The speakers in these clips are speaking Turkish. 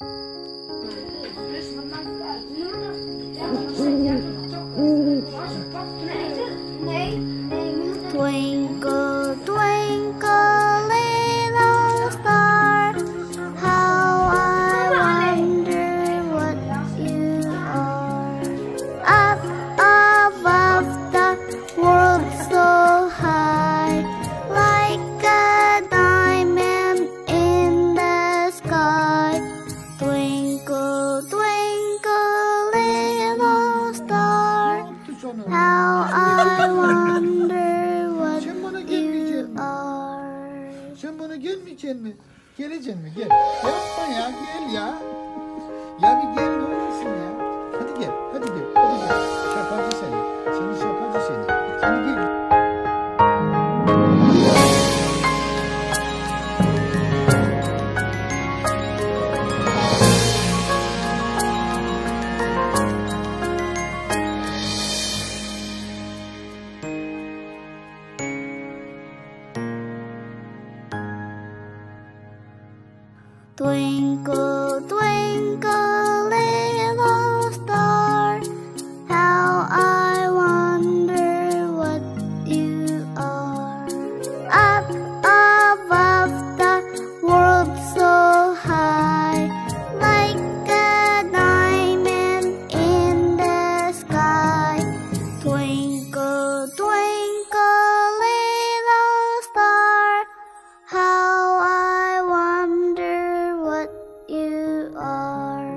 Twinkle, twinkle, little star, how I wonder what you are. Up above the world so high, like a diamond in the sky. Twinkle, twinkle, little star, how I wonder. Sen bana gelmeyeceksin mi? Geleceksin mi? Gel. Yapma ya, gel ya. Ya bir gel ne olursun ya. Hadi gel, hadi gel, hadi gel. Şakacı seni. Seni şakacı seni. Seni gel. Twinkle, twinkle, little star, how I wonder what you are. Up above the world so high, like a diamond in the sky. Twinkle, twinkle, little star, how I wonder what you are.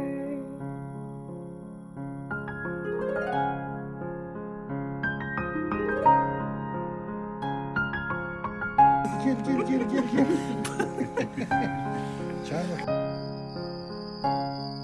Gel. Çağır bak.